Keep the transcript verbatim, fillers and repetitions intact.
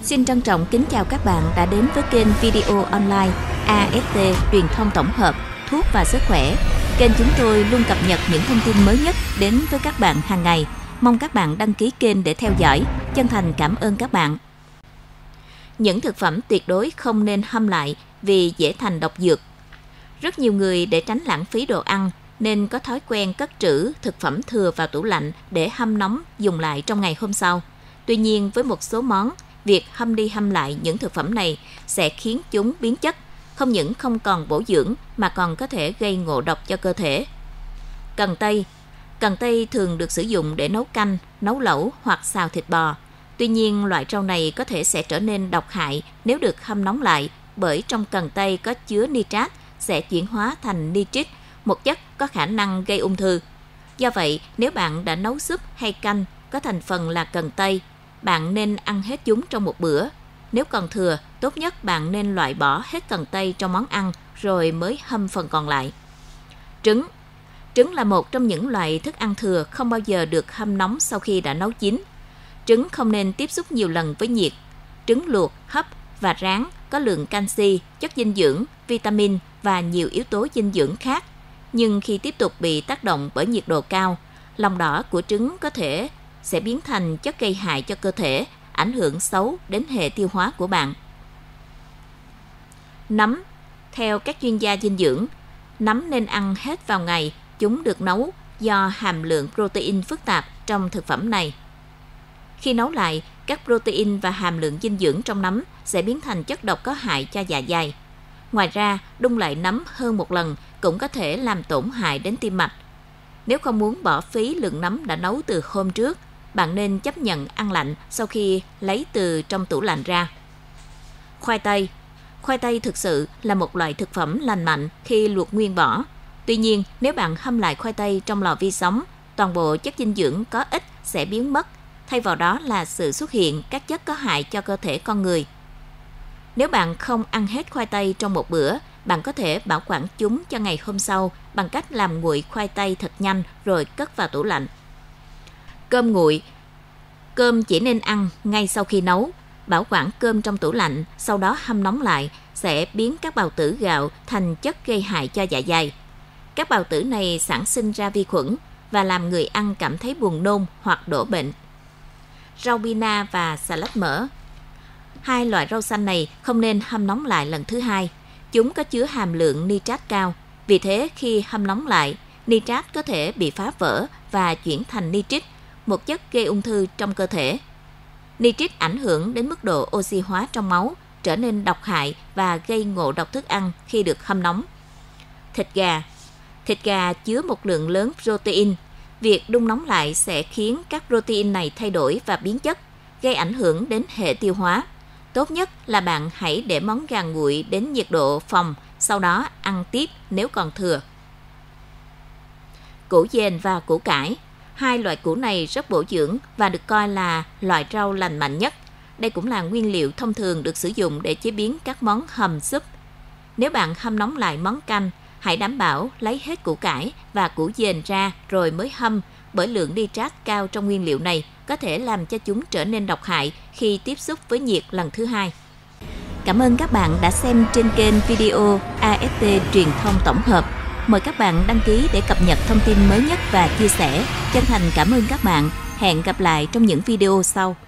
Xin trân trọng kính chào các bạn đã đến với kênh video online a ét tê truyền thông tổng hợp, thuốc và sức khỏe. Kênh chúng tôi luôn cập nhật những thông tin mới nhất đến với các bạn hàng ngày. Mong các bạn đăng ký kênh để theo dõi. Chân thành cảm ơn các bạn. Những thực phẩm tuyệt đối không nên hâm lại vì dễ thành độc dược. Rất nhiều người để tránh lãng phí đồ ăn nên có thói quen cất trữ thực phẩm thừa vào tủ lạnh để hâm nóng dùng lại trong ngày hôm sau. Tuy nhiên, với một số món, việc hâm đi hâm lại những thực phẩm này sẽ khiến chúng biến chất, không những không còn bổ dưỡng mà còn có thể gây ngộ độc cho cơ thể. Cần tây. Cần tây thường được sử dụng để nấu canh, nấu lẩu hoặc xào thịt bò. Tuy nhiên, loại rau này có thể sẽ trở nên độc hại nếu được hâm nóng lại, bởi trong cần tây có chứa nitrat sẽ chuyển hóa thành nitrit, một chất có khả năng gây ung thư. Do vậy, nếu bạn đã nấu súp hay canh có thành phần là cần tây, bạn nên ăn hết chúng trong một bữa. Nếu còn thừa, tốt nhất bạn nên loại bỏ hết cần tây trong món ăn rồi mới hâm phần còn lại. Trứng. Trứng là một trong những loại thức ăn thừa không bao giờ được hâm nóng sau khi đã nấu chín. Trứng không nên tiếp xúc nhiều lần với nhiệt. Trứng luộc, hấp và rán có lượng canxi, chất dinh dưỡng, vitamin và nhiều yếu tố dinh dưỡng khác. Nhưng khi tiếp tục bị tác động bởi nhiệt độ cao, lòng đỏ của trứng có thể sẽ biến thành chất gây hại cho cơ thể, ảnh hưởng xấu đến hệ tiêu hóa của bạn. Nấm. Theo các chuyên gia dinh dưỡng, nấm nên ăn hết vào ngày. Chúng được nấu do hàm lượng protein phức tạp trong thực phẩm này. Khi nấu lại, các protein và hàm lượng dinh dưỡng trong nấm sẽ biến thành chất độc có hại cho dạ dày. Ngoài ra, đun lại nấm hơn một lần cũng có thể làm tổn hại đến tim mạch. Nếu không muốn bỏ phí lượng nấm đã nấu từ hôm trước, bạn nên chấp nhận ăn lạnh sau khi lấy từ trong tủ lạnh ra. Khoai tây. Khoai tây thực sự là một loại thực phẩm lành mạnh khi luộc nguyên vỏ. Tuy nhiên, nếu bạn hâm lại khoai tây trong lò vi sóng, toàn bộ chất dinh dưỡng có ích sẽ biến mất, thay vào đó là sự xuất hiện các chất có hại cho cơ thể con người. Nếu bạn không ăn hết khoai tây trong một bữa, bạn có thể bảo quản chúng cho ngày hôm sau bằng cách làm nguội khoai tây thật nhanh rồi cất vào tủ lạnh. Cơm nguội. Cơm chỉ nên ăn ngay sau khi nấu. Bảo quản cơm trong tủ lạnh, sau đó hâm nóng lại sẽ biến các bào tử gạo thành chất gây hại cho dạ dày. Các bào tử này sản sinh ra vi khuẩn và làm người ăn cảm thấy buồn nôn hoặc đổ bệnh. Rau bina và xà lách mỡ. Hai loại rau xanh này không nên hâm nóng lại lần thứ hai. Chúng có chứa hàm lượng nitrat cao. Vì thế, khi hâm nóng lại, nitrat có thể bị phá vỡ và chuyển thành nitrit, một chất gây ung thư trong cơ thể. Nitrit ảnh hưởng đến mức độ oxy hóa trong máu, trở nên độc hại và gây ngộ độc thức ăn khi được hâm nóng. Thịt gà. Thịt gà chứa một lượng lớn protein. Việc đun nóng lại sẽ khiến các protein này thay đổi và biến chất, gây ảnh hưởng đến hệ tiêu hóa. Tốt nhất là bạn hãy để món gà nguội đến nhiệt độ phòng, sau đó ăn tiếp nếu còn thừa. Củ dền và củ cải. Hai loại củ này rất bổ dưỡng và được coi là loại rau lành mạnh nhất. Đây cũng là nguyên liệu thông thường được sử dụng để chế biến các món hầm súp. Nếu bạn hâm nóng lại món canh, hãy đảm bảo lấy hết củ cải và củ dền ra rồi mới hâm, bởi lượng nitrat cao trong nguyên liệu này có thể làm cho chúng trở nên độc hại khi tiếp xúc với nhiệt lần thứ hai. Cảm ơn các bạn đã xem trên kênh video a ét tê truyền thông tổng hợp. Mời các bạn đăng ký để cập nhật thông tin mới nhất và chia sẻ. Chân thành cảm ơn các bạn. Hẹn gặp lại trong những video sau.